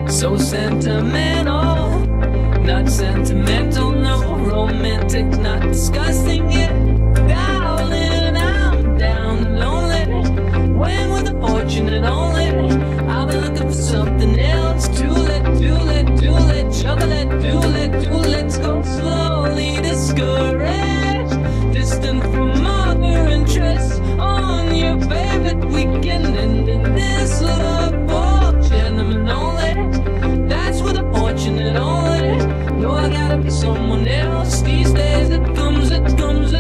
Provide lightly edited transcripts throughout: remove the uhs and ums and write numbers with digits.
So sentimental, not sentimental, no. Romantic, not disgusting yet. Darling, I'm down and lonely. When with the fortunate only, I've been looking for something else. Chocolate, let's go slowly. Discouraged, distant from other interests. On your favorite weekend, and in this love for gentlemen only. That's with the fortunate only. No, I gotta be someone else. These days it comes and goes.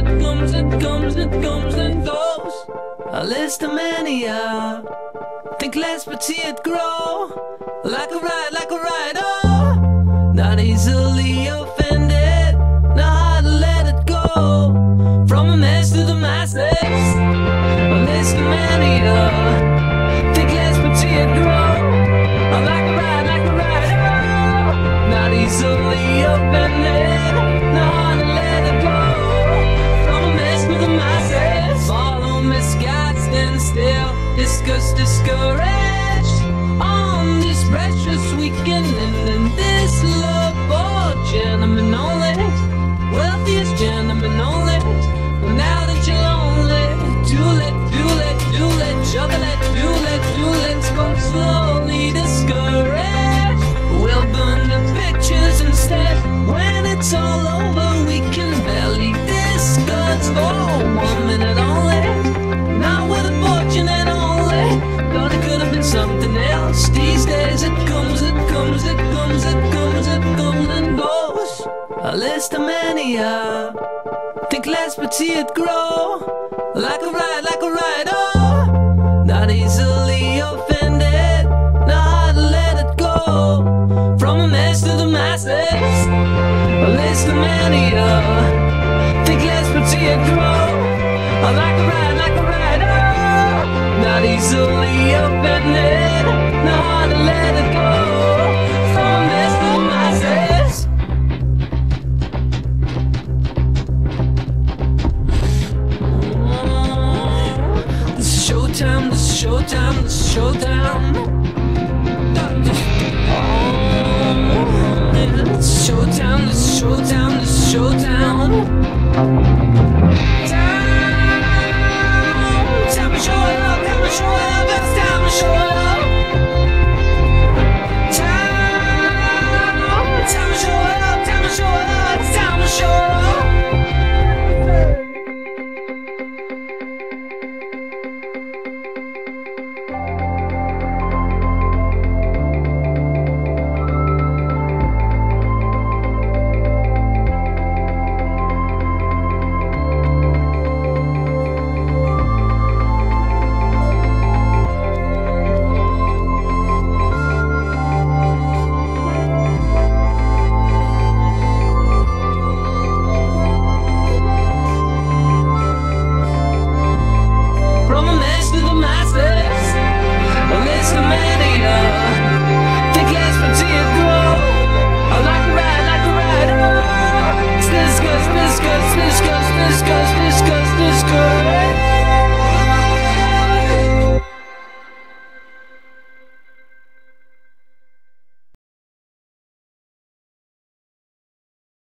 A Lisztomania. Think less but see it grow. Like a ride, oh. Not easily offended, not hard to let it go. From a mess to the masses, a Lisztomania. Think less but see it grow. Like a ride, oh. Not easily offended, not hard to let it go. From a mess to the masses, follow misguided, stand still, discouraged. On this precious weekend, and in this love for gentlemen only, wealthiest gentlemen only. But now that you're lonely, do let, chocolate, let's go slowly. Discouraged, we'll burn the pictures instead. When it's all over, we can barely discuss for 1 minute only. Not with a fortunate only. Thought it could have been something else. These days it comes and goes. A Lisztomania. Think less but see it grow. Like a ride, oh. Not easily